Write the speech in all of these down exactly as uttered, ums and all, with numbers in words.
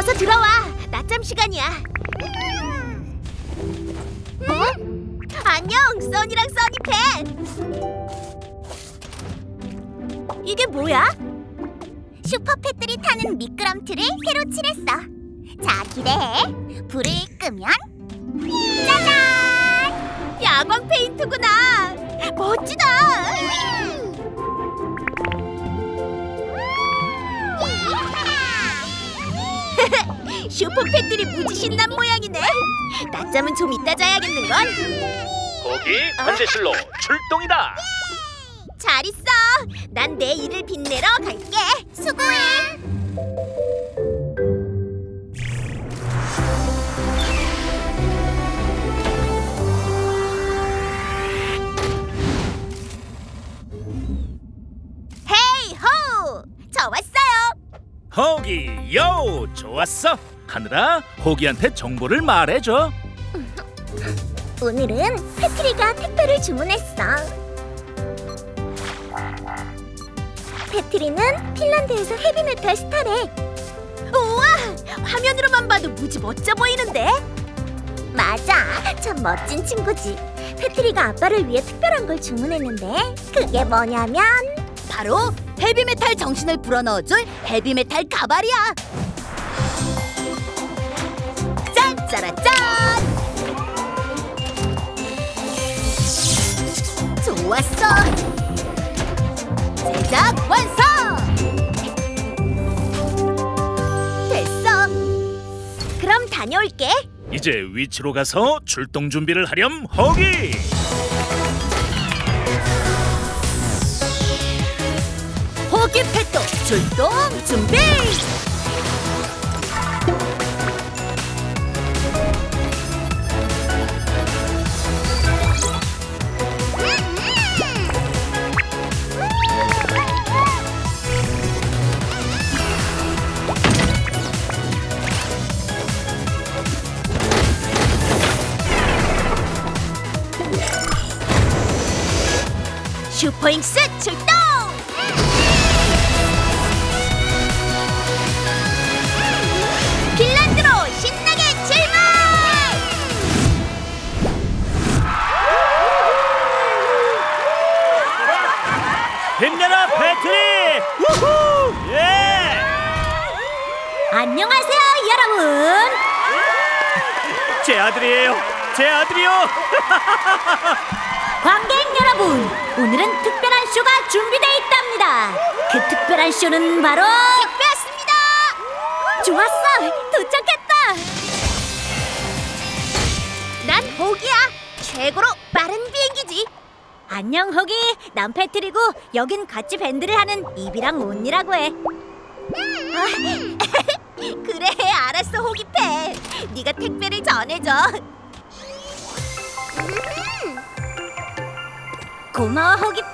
어서 들어와. 낮잠 시간이야. 어? 안녕, 써니랑 써니팻. 이게 뭐야? 슈퍼팻들이 타는 미끄럼틀을 새로 칠했어. 자, 기대해. 불을 끄면 짜잔! 야광 페인트구나. 멋지다. 슈퍼팻들이 무지 신난 모양이네. 낮잠은 좀 이따 자야겠는걸? 거기 관제실로 출동이다. 잘 있어. 난 내 일을 빛내러 갈게. 수고해. 헤이 호! 저 왔어요. 호기 요 좋았어. 하늘아, 호기한테 정보를 말해줘. 오늘은 패트리가 택배를 주문했어. 패트리는 핀란드에서 헤비메탈 스타래. 우와! 화면으로만 봐도 무지 멋져 보이는데? 맞아, 참 멋진 친구지. 패트리가 아빠를 위해 특별한 걸 주문했는데 그게 뭐냐면 바로 헤비메탈 정신을 불어넣어줄 헤비메탈 가발이야. 짠짜라짠! 좋았어! 제작 완성! 됐어. 그럼 다녀올게. 이제 위치로 가서 출동 준비를 하렴, 호기. 호기 펫도 출동 준비! 슈퍼잉스 출동! 핀란드로 신나게 출발! 힘내라 패트리! 우후! 예! 안녕하세요, 여러분! 제 아들이에요. 제 아들이요. 관객 여러분, 오늘은 특별한 쇼가 준비되어 있답니다. 그 특별한 쇼는 바로 택배 왔습니다. 좋았어, 도착했다. 난 호기야. 최고로 빠른 비행기지. 안녕 호기, 난 패트리고 여긴 같이 밴드를 하는 입이랑 온이라고 해. 그래, 알았어 호기패. 네가 택배를 전해줘. 고마워 호기패.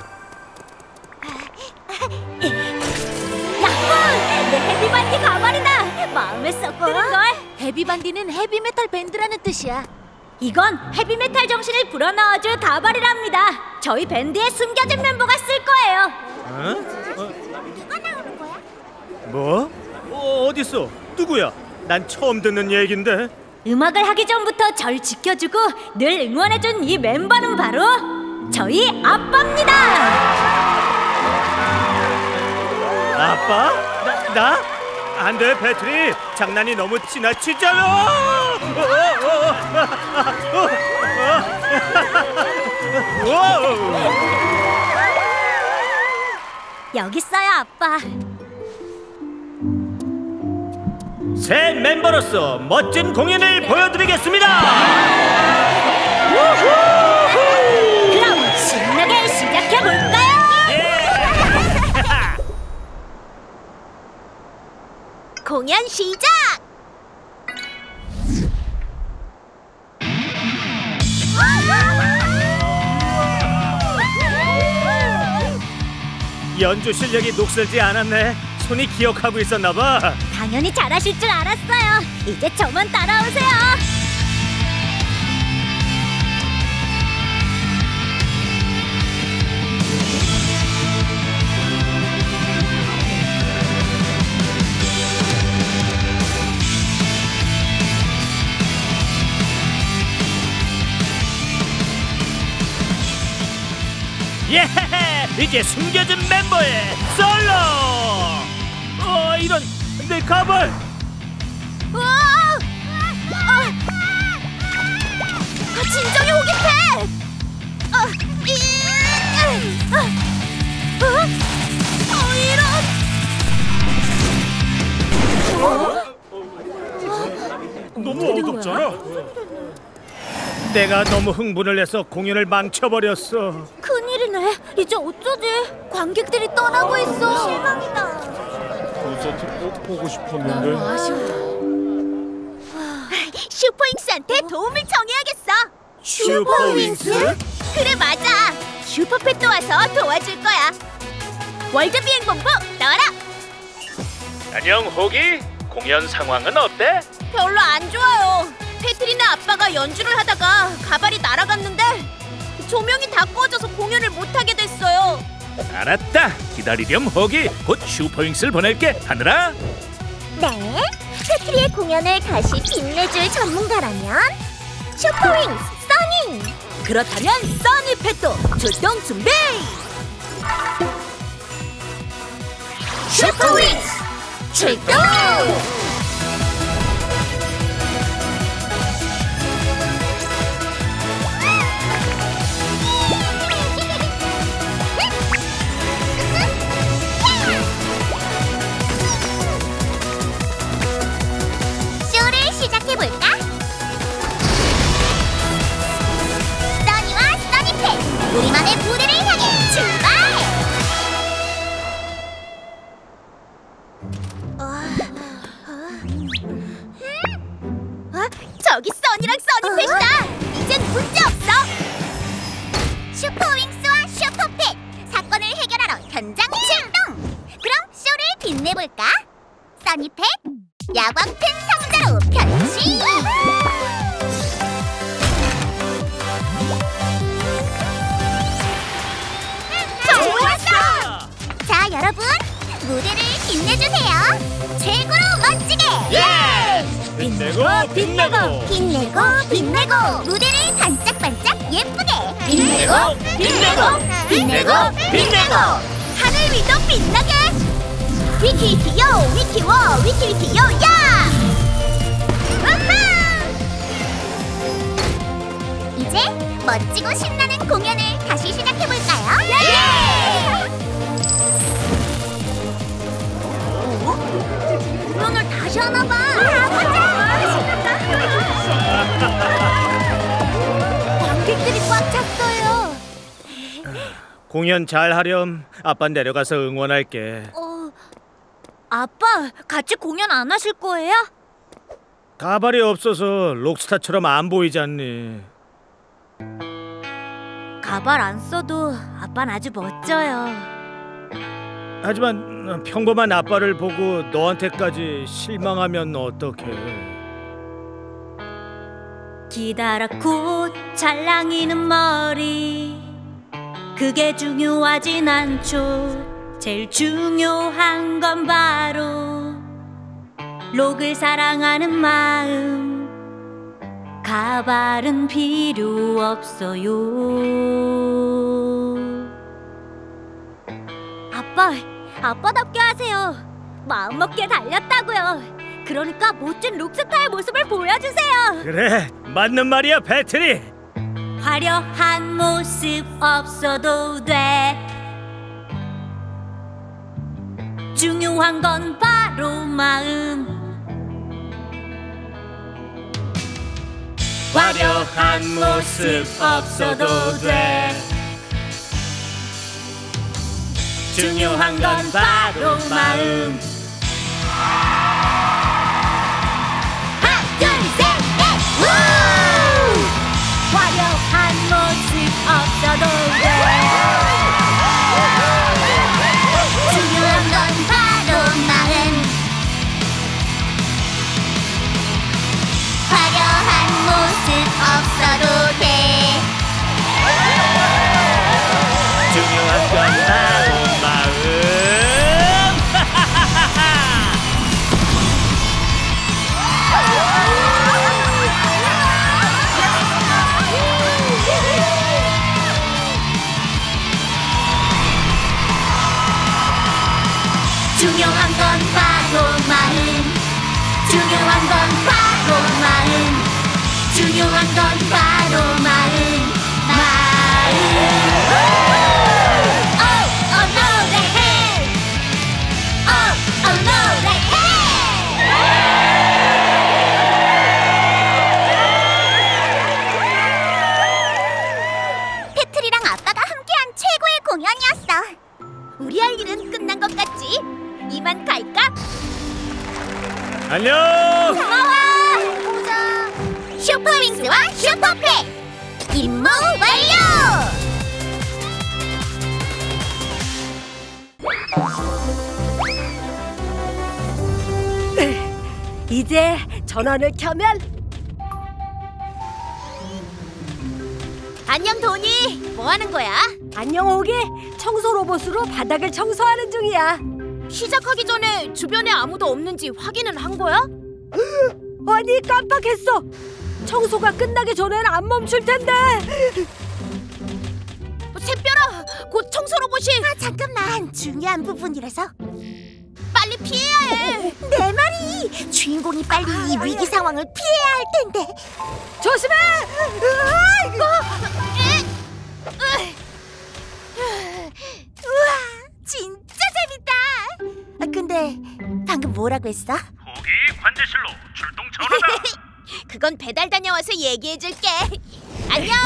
야호! 내 헤비반디 가발이다. 마음에 쏙 드는걸. 헤비반디는 헤비메탈 밴드라는 뜻이야. 이건 헤비메탈 정신을 불어넣어줄 가발이랍니다. 저희 밴드에 숨겨진 멤버가 쓸 거예요. 어? 어? 누가 나오는 거야? 뭐? 어, 어딨어? 누구야? 난 처음 듣는 얘긴데. 음악을 하기 전부터 절 지켜주고 늘 응원해준 이 멤버는 바로 저희 아빠입니다. 아빠? 나? 나? 안 돼, 패트리. 장난이 너무 지나치잖아. 여기 있어요, 아빠. 새 멤버로서 멋진 공연을 보여드리겠습니다. 그럼 신나게 시작해볼까요? 공연 시작! 연주 실력이 녹슬지 않았네. 손이 기억하고 있었나봐. 당연히 잘하실 줄 알았어요. 이제 저만 따라오세요. 예! 이제 숨겨진 멤버의 솔로! 어, 이런 내 가발! 우와! 아, 아, 진정해 호기패! 아, 이, 아, 어? 어, 이런! 너무 어둡잖아. 내가 너무 흥분을 해서 공연을 망쳐버렸어. 큰일이네. 이제 어쩌지? 관객들이 떠나고 있어. 실망이다. 콘서트 꼭 보고 싶었는데. 너무 아쉬워. 슈퍼윙스한테 도움을 청해야겠어. 슈퍼윙스? 그래 맞아. 슈퍼펫도 와서 도와줄 거야. 월드비행본부 나와라. 안녕 호기. 공연 상황은 어때? 별로 안 좋아요. 패트리나 아빠가 연주를 하다가 가발이 날아갔는데 조명이 다 꺼져서 공연을 못하게 됐어요. 알았다. 기다리렴 호기. 곧 슈퍼윙스를 보낼게. 하늘아. 네? 패트리의 공연을 다시 빛내줄 전문가라면 슈퍼윙스 써니! 그렇다면 써니 펫도 출동 준비! 슈퍼윙스 출동! 쇼를 시작해볼까? 써니와 써니펫 우리만의 무대를 향해 출발! 어? 저기 써니랑 써니펫이다! 이젠 문제없어! 슈퍼윙스와 슈퍼펫 사건을 해결하러 현장 출동! 그럼 쇼를 빛내볼까? 써니펫 야광 펜 상자로 변신! 좋았어! 자 여러분 무대를 빛내주세요! 최고로 멋지게! 예! 빛내고 빛내고 빛내고 빛내고 무대를 반짝반짝 예쁘게! 빛내고 빛내고 빛내고 빛내고 하늘 위도 빛나게! 위키위키요 위키워 위키위키요 야! 우후! 이제 멋지고 신나는 공연을 다시 시작해볼까요? 예! 공연을 다시 하나봐! 신난다! 관객들이 꽉 찼어요! 공연 잘 하렴. 아빠 내려가서 응원할게. 어... 아빠, 같이 공연 안 하실 거예요? 가발이 없어서 록스타처럼 안 보이잖니. 가발 안 써도 아빠는 아주 멋져요. 하지만 평범한 아빠를 보고 너한테까지 실망하면 어떡해. 기다랗고 찰랑이는 머리 그게 중요하진 않죠. 제일 중요한 건 바로 록을 사랑하는 마음. 가발은 필요 없어요. 아빠, 아빠답게 하세요. 마음먹기에 달렸다고요. 그러니까 멋진 록스타의 모습을 보여주세요. 그래, 맞는 말이야, 배트리. 화려한 모습 없어도 돼. 중요한 건 바로 마음. 화려한 모습 없어도 돼. 중요한 건 바로 마음. 하나, 둘, 셋, 넷! 우! 화려한 모습 없어도 돼. 중요한 건 바로 마음. 화려한 모습 없어도 돼. 중요한 건 바로 마음. 중요한 건 바로 마음 중요한 건 바로 마음 중요한 건 바로 마음 마음 Oh, oh no, they hate Oh, oh no, they hate 패트리랑 아빠가 함께한 최고의 공연이었어. 우리 할 일은 끝난 것 같지? 이만 갈까? 안녕. 고마워. 보자. 슈퍼윙스와 슈퍼플레이 임무 완료. 이제 전원을 켜면 안녕 도니. 뭐 하는 거야? 안녕 오기. 청소 로봇으로 바닥을 청소하는 중이야. 시작하기 전에 주변에 아무도 없는지 확인은 한 거야? 아니 깜빡했어. 청소가 끝나기 전엔 안 멈출 텐데. 샛별아, 곧 청소 로봇이. 아 잠깐만, 중요한 부분이라서. 빨리 피해야 해. 내 말이 주인공이 빨리 이 위기 상황을 피해야 할 텐데. 조심해. 아이고. 우와, 진짜 재밌다. 아, 근데 방금 뭐라고 했어? 거기 관제실로 출동 전화다. 그건 배달 다녀와서 얘기해줄게. 안녕.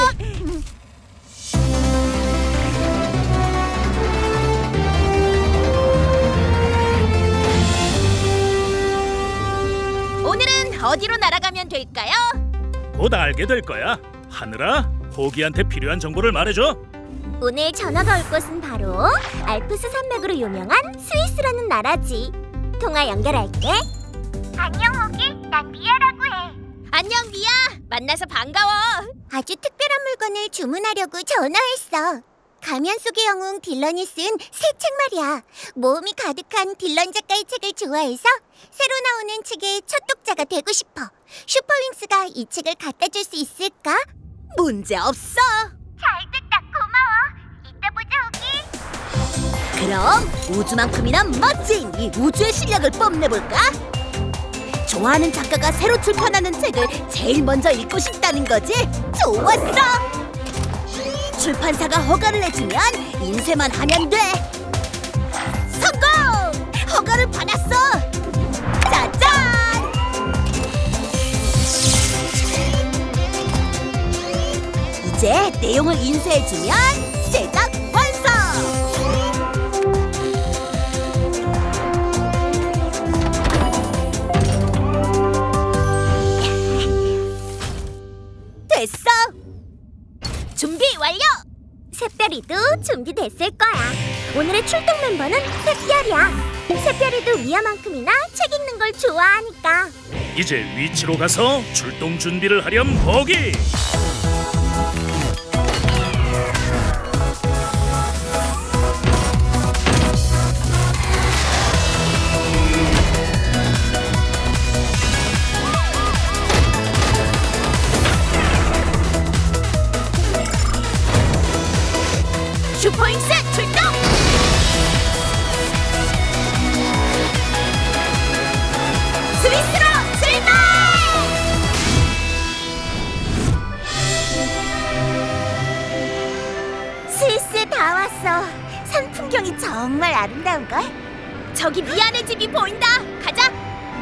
오늘은 어디로 날아가면 될까요? 곧 알게 될 거야. 하늘아, 호기한테 필요한 정보를 말해줘. 오늘 전화가 올 곳은 바로 알프스 산맥으로 유명한 스위스라는 나라지. 통화 연결할게. 안녕 호기, 난 미아라고 해. 안녕 미아, 만나서 반가워. 아주 특별한 물건을 주문하려고 전화했어. 가면 속의 영웅 딜런이 쓴 새 책 말이야. 모험이 가득한 딜런 작가의 책을 좋아해서 새로 나오는 책의 첫 독자가 되고 싶어. 슈퍼윙스가 이 책을 갖다 줄 수 있을까? 문제 없어. 잘됐다, 고마워. 이따 보자, 호기. 그럼 우주만큼이나 멋진 이 우주의 실력을 뽐내볼까? 좋아하는 작가가 새로 출판하는 책을 제일 먼저 읽고 싶다는 거지? 좋았어! 출판사가 허가를 해주면 인쇄만 하면 돼. 성공! 허가를 받았어. 짜잔! 이제 내용을 인쇄해주면 제작 완성! 됐어! 준비 완료! 샛별이도 준비됐을 거야. 오늘의 출동 멤버는 샛별이야. 샛별이도 미아만큼이나 책 읽는 걸 좋아하니까. 이제 위치로 가서 출동 준비를 하렴, 호기. 슈퍼윙스 출동! 스위스로 출발! 스위스 다 왔어. 산 풍경이 정말 아름다운걸? 저기 미아네 집이 보인다. 가자!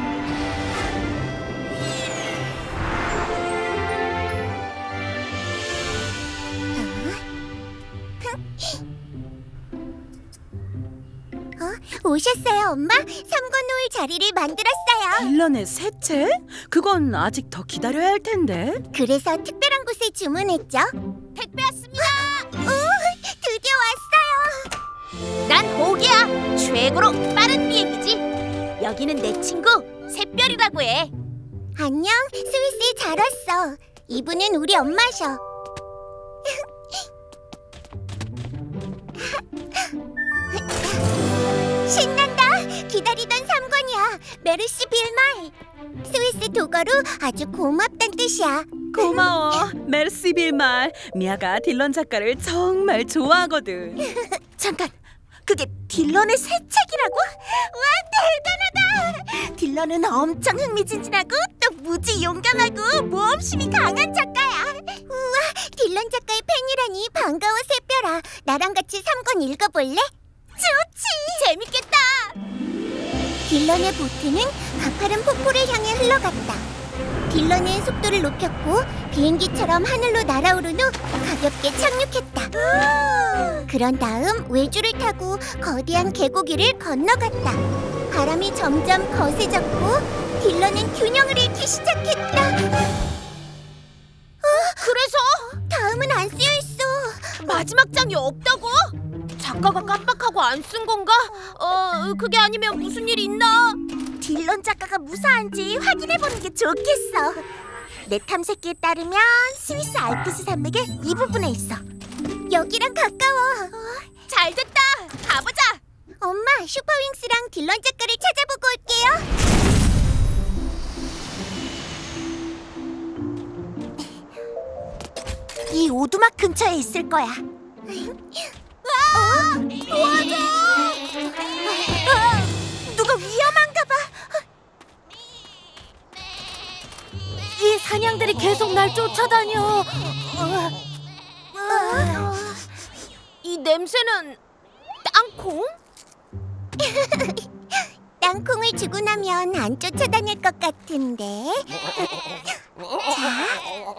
어? 오셨어요, 엄마? 삼권 놓을 자리를 만들었어요. 딜런의 새 책? 그건 아직 더 기다려야 할 텐데. 그래서 특별한 곳에 주문했죠. 택배 왔습니다. 오, 드디어 왔어요. 난 호기야. 최고로 빠른 비행기지. 여기는 내 친구 샛별이라고 해. 안녕, 스위스에 잘 왔어. 이분은 우리 엄마셔. 신난다. 기다리던 삼권이야. 메르시 빌말. 스위스 독어로 아주 고맙단 뜻이야. 고마워. 메르시 빌말. 미아가 딜런 작가를 정말 좋아하거든. 잠깐. 그게 딜런의 새 책이라고? 와, 대단하다! 딜런은 엄청 흥미진진하고 또 무지 용감하고 모험심이 강한 작가야. 우와, 딜런 작가의 팬이라니 반가워, 새별아. 나랑 같이 삼 권 읽어볼래? 좋지! 재밌겠다! 딜런의 보트는 가파른 폭포를 향해 흘러갔다. 딜런은 속도를 높였고 비행기처럼 하늘로 날아오른 후 가볍게 착륙했다. 그런 다음 외주를 타고 거대한 계곡 위를 건너갔다. 바람이 점점 거세졌고 딜런은 균형을 잃기 시작했다. 어, 그래서? 다음은 안 쓰여있어. 마지막 장이 없다고? 작가가 깜빡하고 안 쓴 건가? 어, 그게 아니면 무슨 일이 있나? 딜런 작가가 무사한지 확인해보는 게 좋겠어. 내 탐색기에 따르면 스위스 알프스 산맥의 이 부분에 있어. 여기랑 가까워. 어, 잘 됐다. 가보자. 엄마, 슈퍼윙스랑 딜런 작가를 찾아보고 올게요. 이 오두막 근처에 있을 거야. 와! 도와줘! 누가 위험한가 봐. 이 사냥들이 계속 날 쫓아다녀. 이 냄새는 땅콩? 땅콩을 주고 나면 안 쫓아다닐 것 같은데. 자.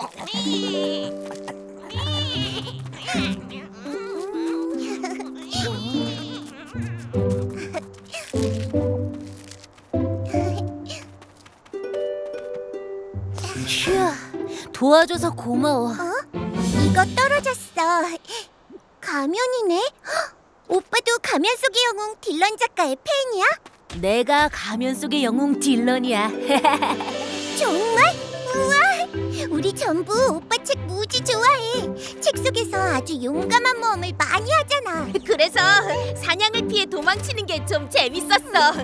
휴, 도와줘서 고마워. 어? 이거 떨어졌어. 가면이네? 헉, 오빠도 가면 속의 영웅 딜런 작가의 팬이야? 내가 가면 속의 영웅 딜런이야. 정말? 우와! 우리 전부 오빠 책 무지 좋아해. 책 속에서 아주 용감한 모험을 많이 하잖아. 그래서 사냥을 피해 도망치는 게 좀 재밌었어.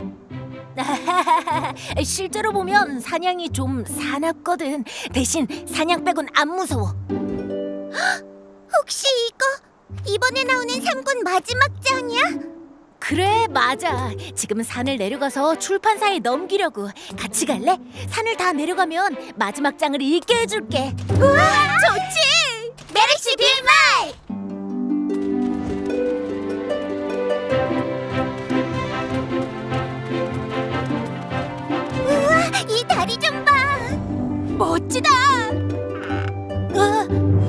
실제로 보면 사냥이 좀 사납거든. 대신 사냥 빼곤 안 무서워. 혹시 이거 이번에 나오는 삼 권 마지막 장이야? 그래, 맞아. 지금은 산을 내려가서 출판사에 넘기려고. 같이 갈래? 산을 다 내려가면 마지막 장을 읽게 해줄게. 우와, 좋지! 메르시 빌말! 우와, 이 다리 좀 봐! 멋지다! 어?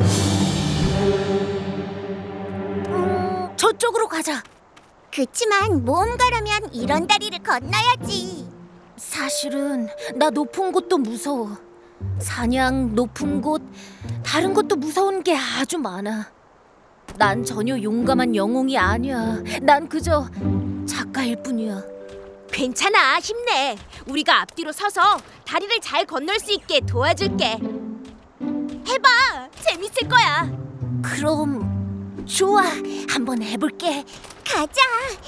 음, 저쪽으로 가자. 그치만 모험가라면 이런 다리를 건너야지. 사실은 나 높은 곳도 무서워. 사냥, 높은 곳, 다른 것도 무서운 게 아주 많아. 난 전혀 용감한 영웅이 아니야. 난 그저 작가일 뿐이야. 괜찮아, 힘내. 우리가 앞뒤로 서서 다리를 잘 건널 수 있게 도와줄게. 해봐, 재밌을 거야. 그럼 좋아, 한번 해볼게. 가자.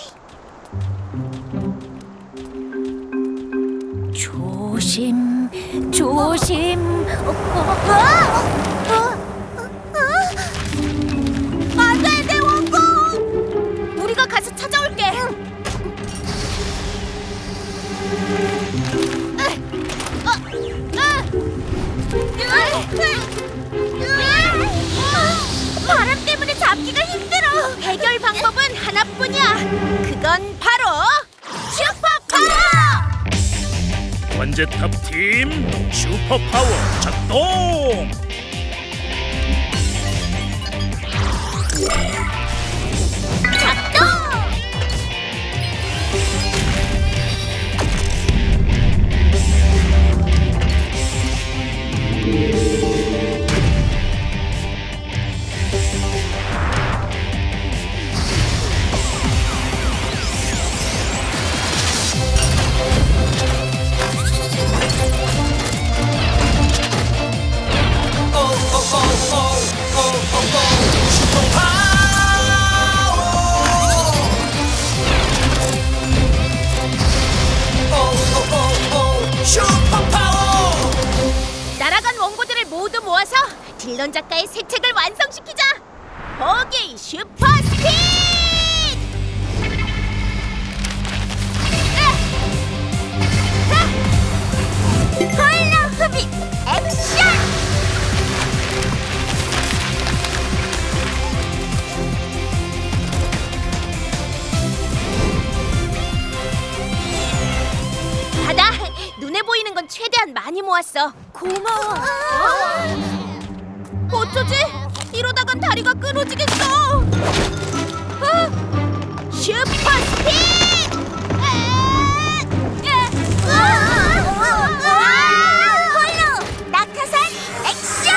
조심, 조심. 어, 어, 어? 어? 어? 안 돼, 내 원고! 우리가 가서 찾아올게. 바람 때문에 잡기가 힘들어. 해결 방법은 하나뿐이야. 그건 바로 슈퍼파워! 관제탑 팀 슈퍼파워 작동! 작동! 날아간 원고들을 모두 모아서 딜런 작가의 새 책을 완성시키자. 포기 슈퍼 스피드! 많이 모았어. 고마워. 어쩌지? 이러다간 다리가 끊어지겠어. 아! 슈퍼 스피드! 홀로 낙하산 액션!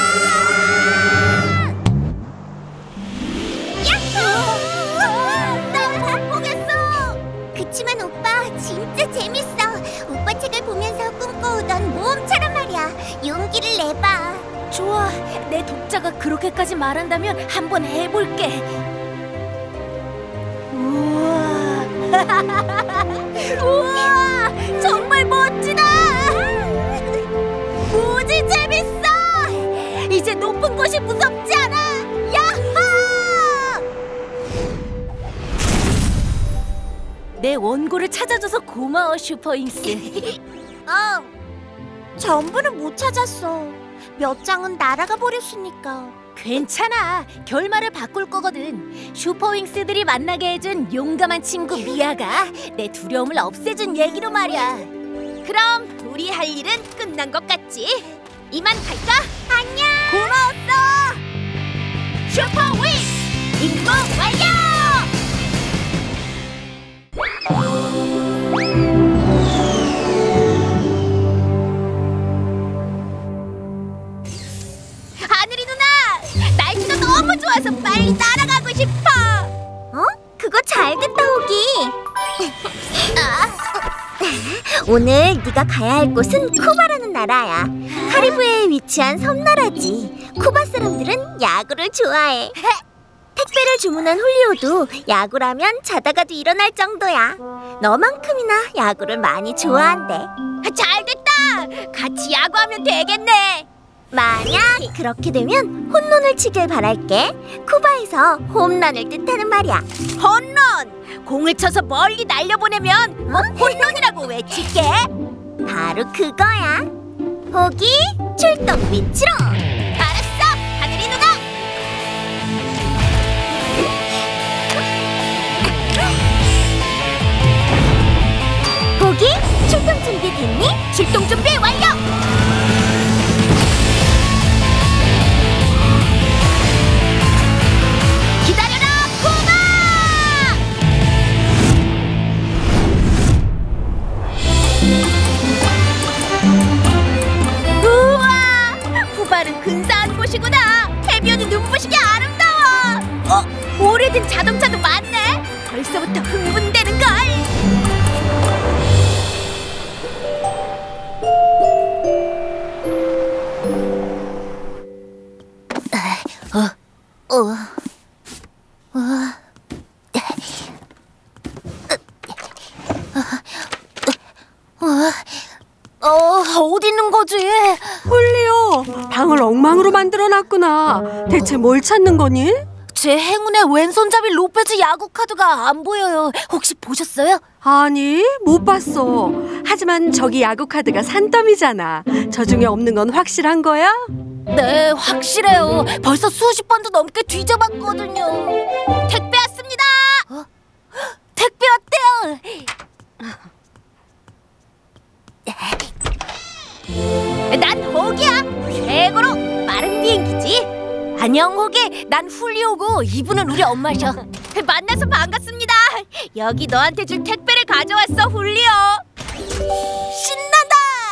야호! 난 못 보겠어. 그치만 오빠 진짜 재밌어. 오빠 책을 보면서 꿈꿔오던 모험처럼 말이야. 용기를 내봐. 좋아, 내 독자가 그렇게까지 말한다면 한번 해볼게. 우와, 우와, 정말 멋지다. 무지 재밌어. 이제 높은 곳이 무섭지 않아. 야호! 내 원고를 찾아줘서 고마워, 슈퍼윙스. 어, 전부는 못 찾았어. 몇 장은 날아가 버렸으니까. 괜찮아. 결말을 바꿀 거거든. 슈퍼윙스들이 만나게 해준 용감한 친구 미아가 내 두려움을 없애준 얘기로 말이야. 그럼 우리 할 일은 끝난 것 같지? 이만 갈까? 안녕. 고마웠어. 슈퍼윙스 임무 완료. 하늘이 누나, 날씨가 너무 좋아서 빨리 날아가고 싶어. 어? 그거 잘 됐다, 호기. 오늘 네가 가야 할 곳은 쿠바라는 나라야. 카리브해에 위치한 섬나라지. 쿠바 사람들은 야구를 좋아해. 택배를 주문한 훌리오도 야구라면 자다가도 일어날 정도야. 너만큼이나 야구를 많이 좋아한대. 잘 됐다. 같이 야구하면 되겠네. 만약 그렇게 되면 홈런을 치길 바랄게. 쿠바에서 홈런을 뜻하는 말이야. 홈런! 공을 쳐서 멀리 날려보내면 어? 홈런이라고 외칠게. 바로 그거야. 호기 출동 위치로. 알았어, 하늘이 누나. 호기 출동 준비 됐니? 출동 준비 완료. 기다려라, 쿠바! 우와, 쿠바는 근사한 곳이구나. 해변이 눈부시게 아름다워. 어, 오래된 자동차도 많네. 벌써부터 흥분되는걸. 어, 어, 어, 어, 어디 있는 거지? 홀리오, 방을 엉망으로 만들어놨구나. 대체 뭘 찾는 거니? 제 행운의 왼손잡이 로페즈 야구 카드가 안 보여요. 혹시 보셨어요? 아니, 못 봤어. 하지만 저기 야구 카드가 산더미잖아. 저 중에 없는 건 확실한 거야? 네, 확실해요. 벌써 수십 번도 넘게 뒤져봤거든요. 택배 왔습니다. 어? 택배 왔대요. 난 호기야. 최고로 빠른 비행기지. 안녕 호기. 난 훌리오고 이분은 우리 엄마셔. 만나서 반갑습니다. 여기 너한테 줄 택배를 가져왔어, 훌리오. 신난다.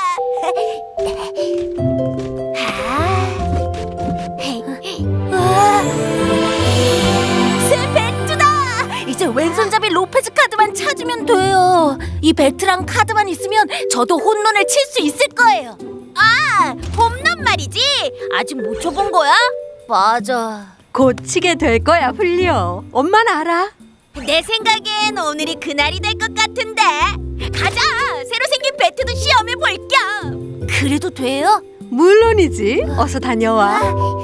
새 배트다. 이제 왼손잡이 로페즈 카드만 찾으면 돼요. 이 배트랑 카드만 있으면 저도 홈런을 칠 수 있을 거예요. 아, 홈런 말이지. 아직 못 쳐본 거야? 맞아. 곧 치게 될 거야, 훌리오. 엄마는 알아. 내 생각엔 오늘이 그날이 될 것 같은데. 가자. 새로 생긴 배트도 시험해 볼 겸. 그래도 돼요? 물론이지. 어서 다녀와.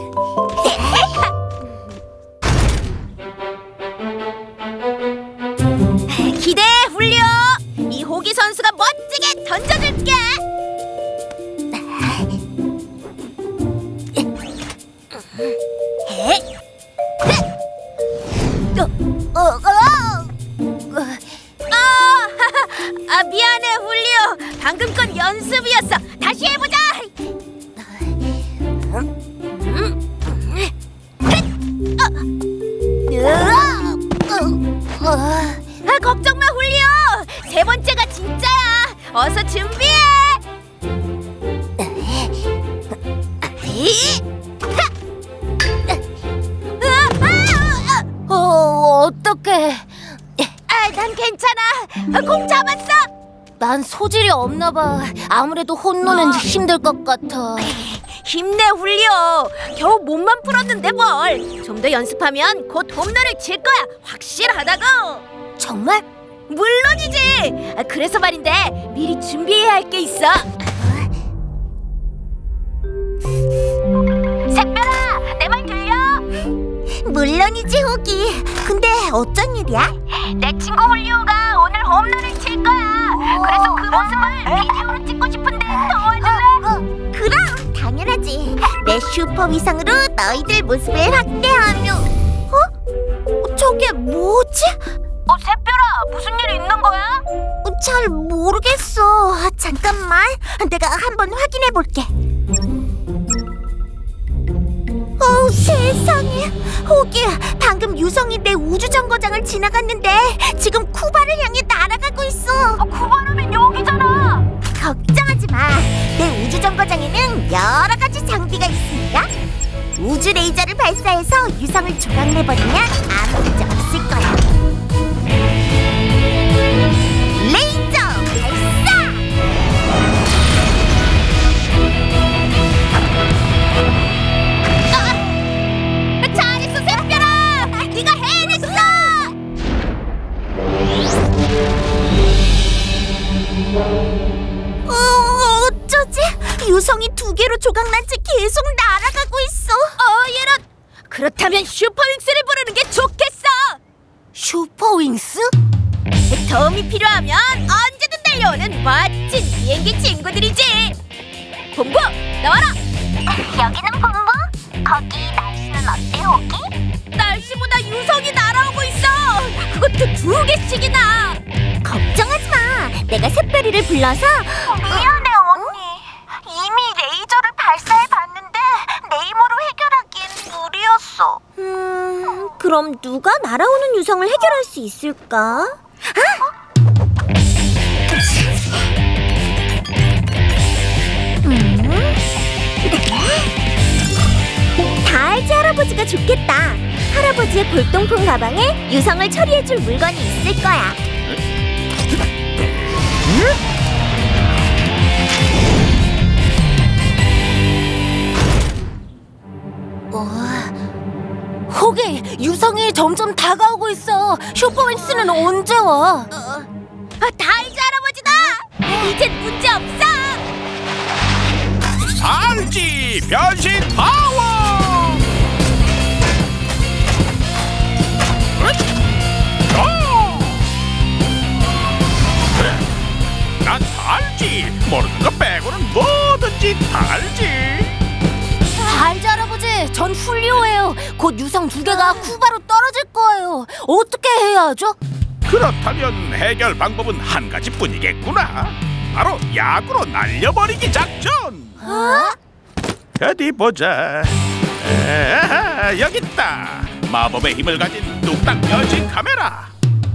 기대해, 훌리오. 이 호기 선수가 멋지게 던져줄게. 어, 어, 어. 아, 아, 미안해, 훌리오. 방금 건 연습이었어. 다시 아, 걱정 마, 훌리오. 세 번째가 진짜야. 어서 준비해. 어, 어떡해. 아, 난 괜찮아. 공 잡았어. 난 소질이 없나 봐. 아무래도 홈런은 힘들 것 같아. 힘내, 훌리오. 겨우 몸만 풀었는데 뭘. 좀 더 연습하면 곧 홈런을 칠 거야. 확실하다고. 정말? 물론이지. 아, 그래서 말인데 미리 준비해야 할 게 있어. 샛별아, 내 말 들려? 물론이지, 호기. 근데 어쩐 일이야? 내 친구 훌리오가 오늘 홈런을 칠 거야. 그래서 그 모습을 비디오로 찍고 싶은데 도와줄래? 그럼 당연하지. 내 슈퍼 위상으로 너희들 모습을 확대하며. 어? 저게 뭐지? 어, 샛별아, 무슨 일 있는 거야? 잘 모르겠어. 잠깐만, 내가 한번 확인해 볼게. 어우, 세상에. 호기, 방금 유성이 내 우주정거장을 지나갔는데 지금 쿠바를 향해 날아가고 있어. 어, 쿠바라면 여기잖아. 걱정하지 마. 내 우주정거장에는 여러 가지 장비가 있으니까 우주 레이저를 발사해서 유성을 조각내버리면 아무 문제 없을 거야. 레이저 발사! 아, 잘했어, 샛별아. 네가 해냈어. 어, 어쩌지? 유성이 두 개로 조각난 채 계속 날아가고 있어. 어, 얘런. 그렇다면 슈퍼윙스를 부르는 게 좋겠어. 슈퍼윙스? 도움이 필요하면 언제든 달려오는 멋진 비행기 친구들이지. 본부, 나와라. 여기는 본부. 거기 날씨는 어때, 호기? 날씨보다 유성이 날아오고 있어. 그것도 두 개씩이나. 걱정하지 마. 내가 샛별이를 불러서. 미안해, 언니. 이미 레이저를 발사해봤는데 내 힘으로 해결하기엔 무리였어. 음, 그럼 누가 날아오는 유성을 해결할 수 있을까? 음? 다알지 할아버지가 좋겠다. 할아버지의 골동품 가방에 유성을 처리해줄 물건이 있을 거야. 어, 호기, 유성이 점점 다가오고 있어. 슈퍼윙스는 언제 와? 어, 아, 다알지 할아버지다. 이젠 문제 없어. 알지 변신 파워! 어! 난 알지. 모르는 거 빼고는 뭐든지 다 알지. 다알지 할아버지, 전 훌리오예요. 곧 유성 두 개가 쿠바로 떨어질 거예요. 어떻게 해야 하죠? 그렇다면 해결 방법은 한 가지뿐이겠구나. 바로 야구로 날려버리기 작전. 어? 어디 보자. 에, 여기 있다. 마법의 힘을 가진 뚝딱 변신 카메라.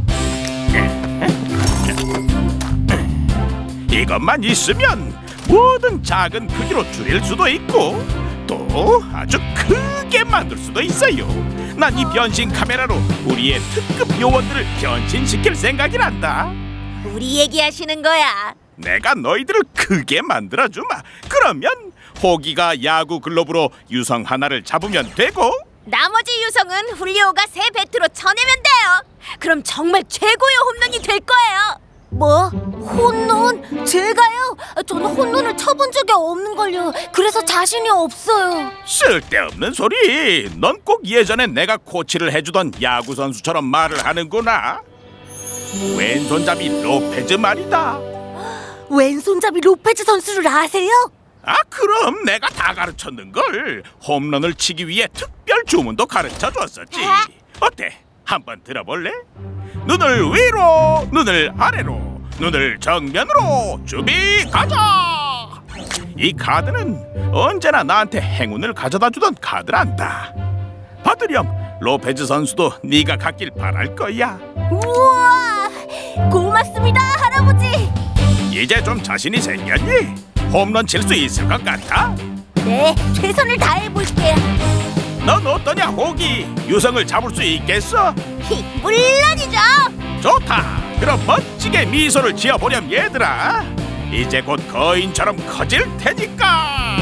이것만 있으면 모든 작은 크기로 줄일 수도 있고 또 아주 크게 만들 수도 있어요. 난 이 변신 카메라로 우리의 특급 요원들을 변신시킬 생각이란다. 우리 얘기하시는 거야. 내가 너희들을 크게 만들어주마. 그러면 호기가 야구 글러브로 유성 하나를 잡으면 되고 나머지 유성은 훌리오가 새 배트로 쳐내면 돼요. 그럼 정말 최고의 홈런이 될 거예요. 뭐? 홈런? 제가요? 저는 홈런을 쳐본 적이 없는걸요. 그래서 자신이 없어요. 쓸데없는 소리. 넌 꼭 예전에 내가 코치를 해주던 야구 선수처럼 말을 하는구나. 왼손잡이 로페즈 말이다. 왼손잡이 로페즈 선수를 아세요? 아, 그럼 내가 다 가르쳤는걸. 홈런을 치기 위해 특별 주문도 가르쳐줬었지. 어때? 한번 들어볼래? 눈을 위로, 눈을 아래로, 눈을 정면으로. 준비, 가자! 이 카드는 언제나 나한테 행운을 가져다주던 카드란다. 받으렴 로페즈 선수도 네가 갔길 바랄 거야. 우와, 고맙습니다, 할아버지. 이제 좀 자신이 생겼니? 홈런 칠 수 있을 것 같아? 네, 최선을 다해볼게요. 넌 어떠냐, 호기? 유성을 잡을 수 있겠어? 히, 물론이죠. 좋다. 그럼 멋지게 미소를 지어보렴, 얘들아. 이제 곧 거인처럼 커질 테니까.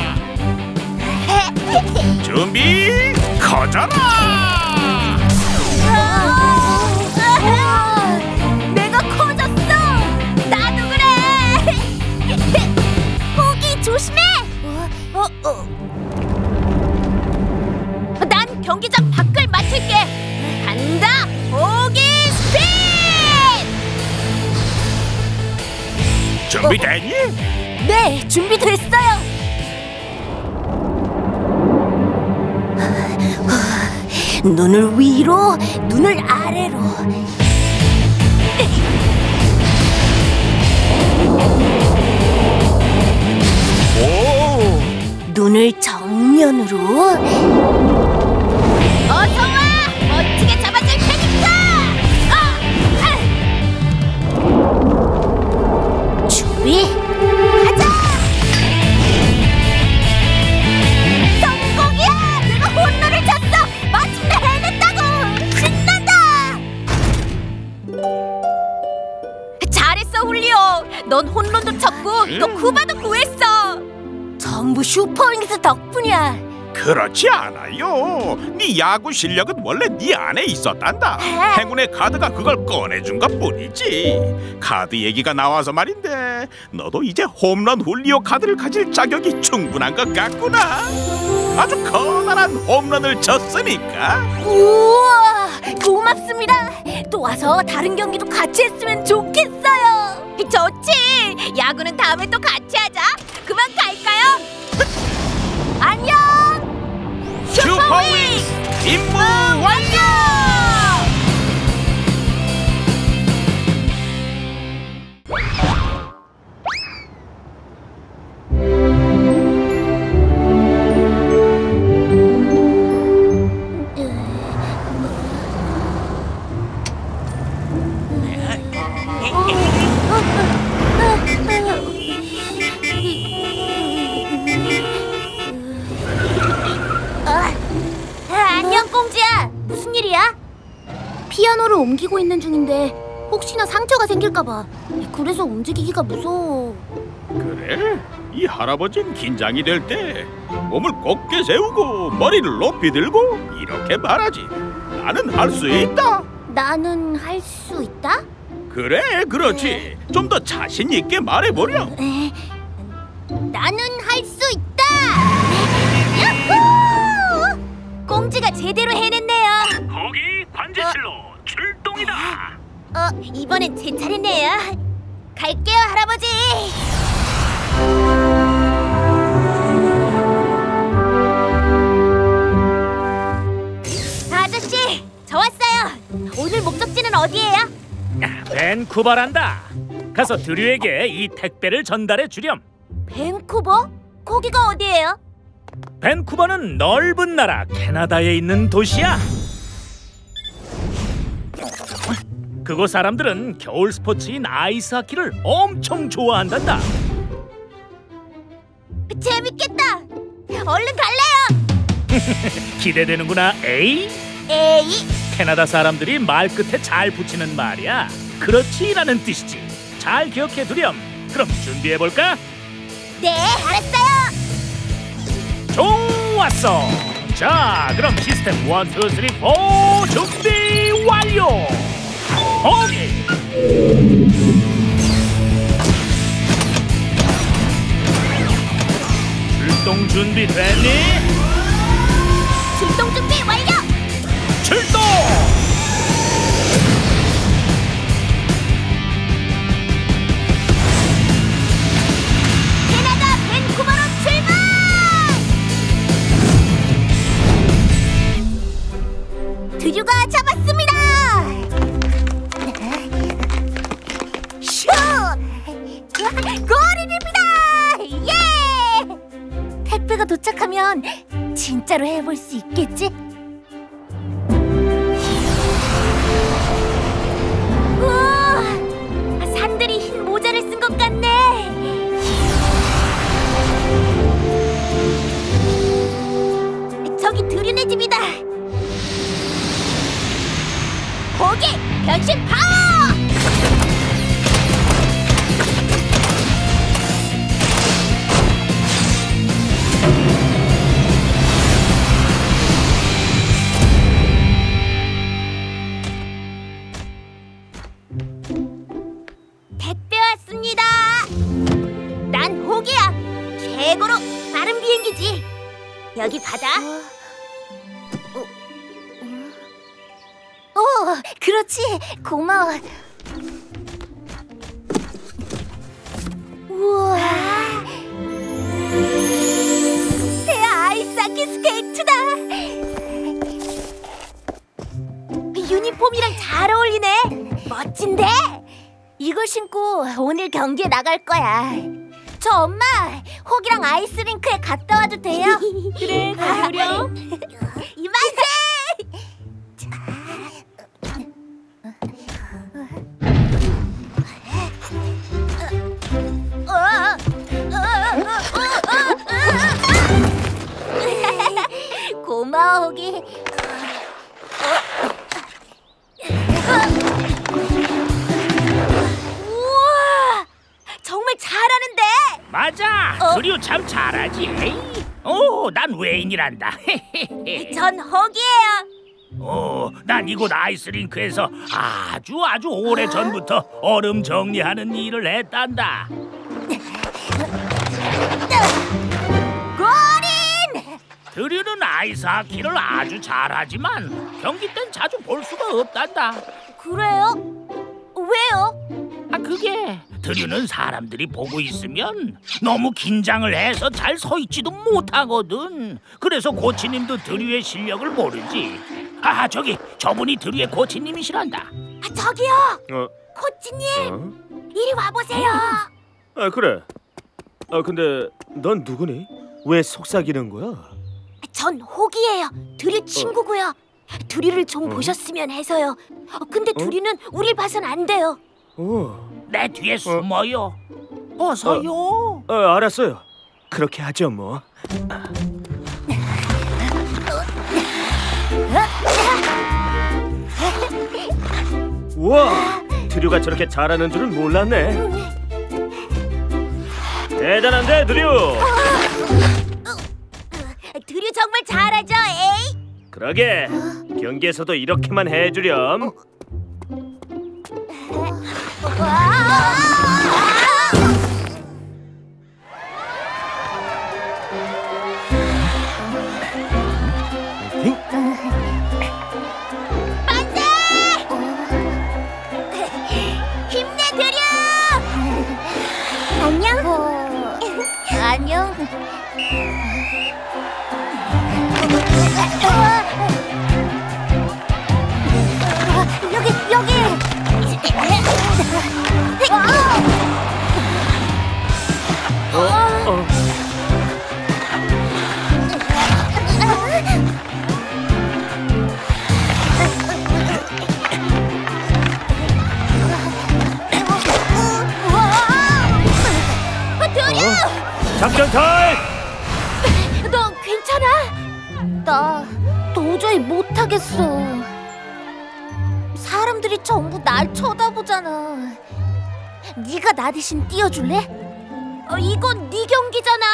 준비, 커져라! 내가 커졌어. 나도 그래. 호기 조심해. 어, 어. 난 경기장 밖을 맡을게. 간다, 호기 스피드. 준비됐니? 네, 준비됐어요. 눈을 위로, 눈을 아래로. 오! 눈을 정면으로. 어서 와! 멋지게 잡아줄 테니까! 아! 아! 준비, 가자! 성공이야! 내가 홈런을 쳤어! 마침내 해냈다고! 신난다! 잘했어, 훌리오! 넌 홈런도 쳤고 또 쿠바도 구했어! 전부 슈퍼윙스 덕분이야. 그렇지 않아요. 네 야구 실력은 원래 네 안에 있었단다. 행운의 카드가 그걸 꺼내준 것뿐이지. 카드 얘기가 나와서 말인데 너도 이제 홈런 훌리오 카드를 가질 자격이 충분한 것 같구나. 아주 커다란 홈런을 쳤으니까. 우와, 고맙습니다. 또 와서 다른 경기도 같이 했으면 좋겠어요. 좋지. 야구는 다음에 또 같이 하자. 그만 갈까요? 안녕. 슈퍼윙스 임무 완료! 안녕, 꽁지야. 무슨 일이야? 피아노를 옮기고 있는 중인데 혹시나 상처가 생길까봐. 그래서 움직이기가 무서워. 그래? 이 할아버지는 긴장이 될 때 몸을 곧게 세우고 머리를 높이 들고 이렇게 말하지. 나는 할 수 있다. 나는 할 수 있다? 그래, 그렇지. 좀 더 자신 있게 말해보렴. 에, 나는 할 수 있다. 야호! 꽁지가 제대로 해냈네요. 거기 관제실로 출동이다. 어, 이번엔 제 차례네요. 갈게요, 할아버지. 아저씨, 저 왔어요. 오늘 목적지는 어디예요? 밴쿠버란다. 가서 드류에게 이 택배를 전달해 주렴. 밴쿠버? 거기가 어디예요? 밴쿠버는 넓은 나라 캐나다에 있는 도시야. 그곳 사람들은 겨울 스포츠인 아이스하키를 엄청 좋아한단다. 재밌겠다. 얼른 갈래요. 기대되는구나, 에이? 에이, 캐나다 사람들이 말 끝에 잘 붙이는 말이야. 그렇지라는 뜻이지. 잘 기억해 두렴. 그럼 준비해 볼까? 네, 알았어요. 좋았어. 자, 그럼 시스템 일, 이, 삼, 사 준비 완료. 거기. 출동 준비 됐니? 출동 준비 완료. 출동. 캐나다 밴쿠버로 출발. 드류가 잡았습니다. 슛! 골인입니다. 예! 택배가 도착하면 진짜로 해볼 수 있겠지? 택배 왔습니다. 난 호기야. 최고로 빠른 비행기지. 여기 받아. 어, 어, 그렇지. 고마워. 우와. 새 아이스하키 스케이트다. 유니폼이랑 잘 어울리네. 멋진데? 이걸 신고 오늘 경기에 나갈 거야. 저 엄마, 호기랑 아이스링크에 갔다 와도 돼요? 그래, 다녀오렴. 이만세! 고마워, 호기. 우와! 정말 잘하는데? 맞아. 어? 드류 참 잘하지. 오, 난 외인이란다. 전 호기예요. 오, 난 이곳 아이스링크에서 아주 아주 오래 전부터 얼음 정리하는 일을 했단다. 골인! 드류는 아이스하키를 아주 잘하지만 경기 땐 자주 볼 수가 없단다. 그래요? 왜요? 아, 그게 드류는 사람들이 보고 있으면 너무 긴장을 해서 잘 서 있지도 못하거든. 그래서 코치님도 드류의 실력을 모르지. 아, 저기 저분이 드류의 코치님이시란다. 아, 저기요. 어? 코치님, 어? 이리 와보세요. 아 그래. 아 근데 넌 누구니? 왜 속삭이는 거야? 전 호기예요. 두리 친구고요. 두리를 좀 보셨으면 해서요. 어, 근데 두리는 우릴 봐선 안 돼요. 어. 내 뒤에 숨어요. 어서요. 어 알았어요. 그렇게 하죠 뭐. 우와, 드류가 저렇게 잘하는 줄은 몰랐네. 대단한데 드류. 두리 정말 잘하죠, 에이? 그러게 경기에서도 이렇게만 해주렴. 만세! 힘내, 두리! 안녕. 어, 안녕. 여기, 여기! 어, 어. 어? 작전 타임! 너 괜찮아? 나 도저히 못하겠어. 사람들이 전부 날 쳐다보잖아. 네가 나 대신 뛰어줄래? 어, 이건 네 경기잖아.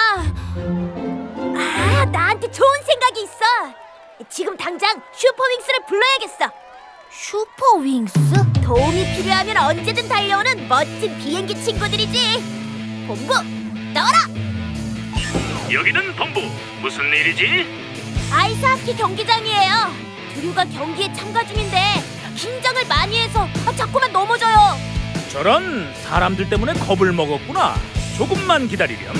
아, 나한테 좋은 생각이 있어. 지금 당장 슈퍼윙스를 불러야겠어. 슈퍼윙스? 도움이 필요하면 언제든 달려오는 멋진 비행기 친구들이지. 본부, 떠라! 여기는 본부. 무슨 일이지? 아이스하키 경기장이에요. 두류가 경기에 참가 중인데 긴장을 많이 해서 아, 자꾸만 넘어져요. 저런, 사람들 때문에 겁을 먹었구나. 조금만 기다리렴.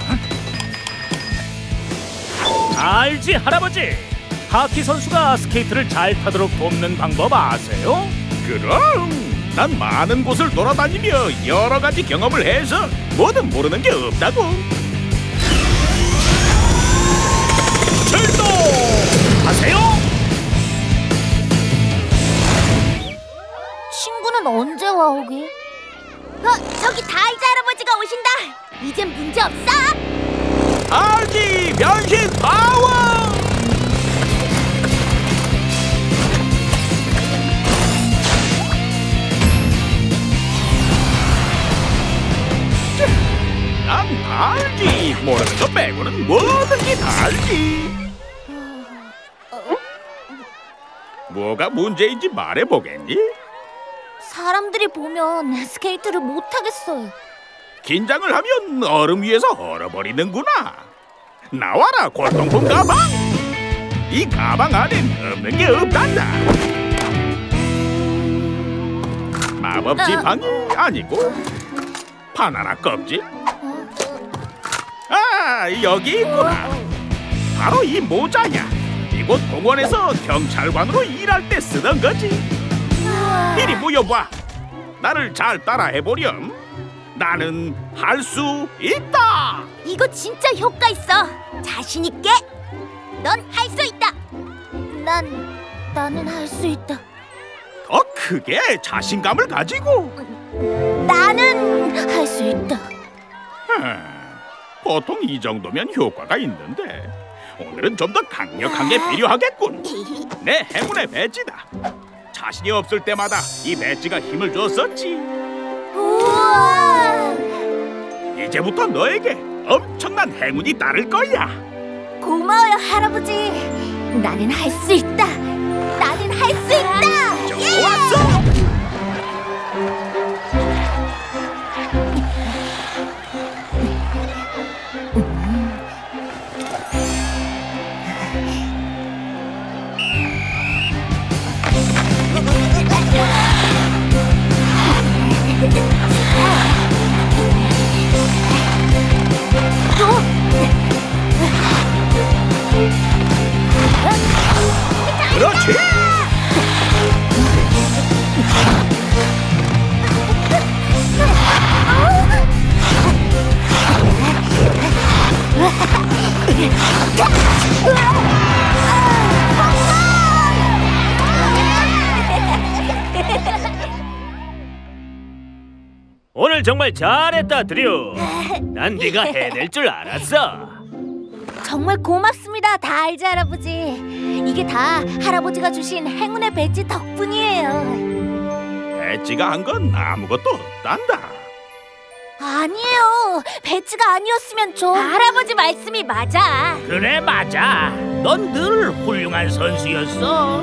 알지, 할아버지. 하키 선수가 스케이트를 잘 타도록 돕는 방법 아세요? 그럼 난 많은 곳을 돌아다니며 여러 가지 경험을 해서 뭐든 모르는 게 없다고. 출동! 하세요! 친구는 언제 와, 오기? 어, 저기 다이자 할아버지가 오신다. 이젠 문제 없어. 알지, 변신 파워! 난 알지. 모르는 거 빼고는 뭐든지 다 알지. 뭐가 문제인지 말해보겠니? 사람들이 사람들이 보면 스케이트를 못 하겠어요. 긴장을 하면 얼음 위에서 얼어버리는구나. 나와라 골동품 가방. 이 가방 안엔 없는 게 없단다. 마법 지팡이 아니고 바나나 껍질. 아, 여기 있구나. 바로 이 모자야. 이곳 공원에서 경찰관으로 일할 때 쓰던 거지. 이리 모여봐. 나를 잘 따라해보렴. 나는 할 수 있다. 이거 진짜 효과 있어. 자신 있게. 넌 할 수 있다. 난 나는 할 수 있다. 더 크게 자신감을 가지고. 나는 할 수 있다. 흠, 보통 이 정도면 효과가 있는데 오늘은 좀 더 강력한 게 필요하겠군. 내 행운의 배지다. 자신이 없을 때마다 이 배지가 힘을 줬었지. 우와. 이제부터 너에게 엄청난 행운이 따를 거야. 고마워요, 할아버지. 나는 할 수 있다. 나는 할 수 있다. 좋았어. 그렇지. 오늘 정말 잘했다, 드류. 난 네가 해낼 줄 알았어. 정말 고맙습니다, 다 알지 할아버지. 이게 다 할아버지가 주신 행운의 배지 덕분이에요. 배지가 한 건 아무것도 없단다. 아니에요. 배지가 아니었으면 저 할아버지 말씀이 맞아. 그래, 맞아. 넌 늘 훌륭한 선수였어.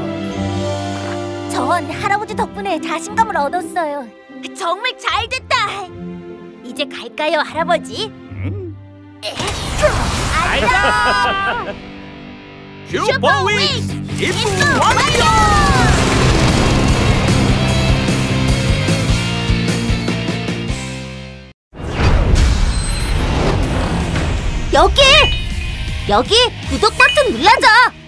전 할아버지 덕분에 자신감을 얻었어요. 정말 잘 됐다. 이제 갈까요, 할아버지? 음? 아이다. 슈퍼윙 입구 완료. 여기! 여기 구독 버튼 눌러줘!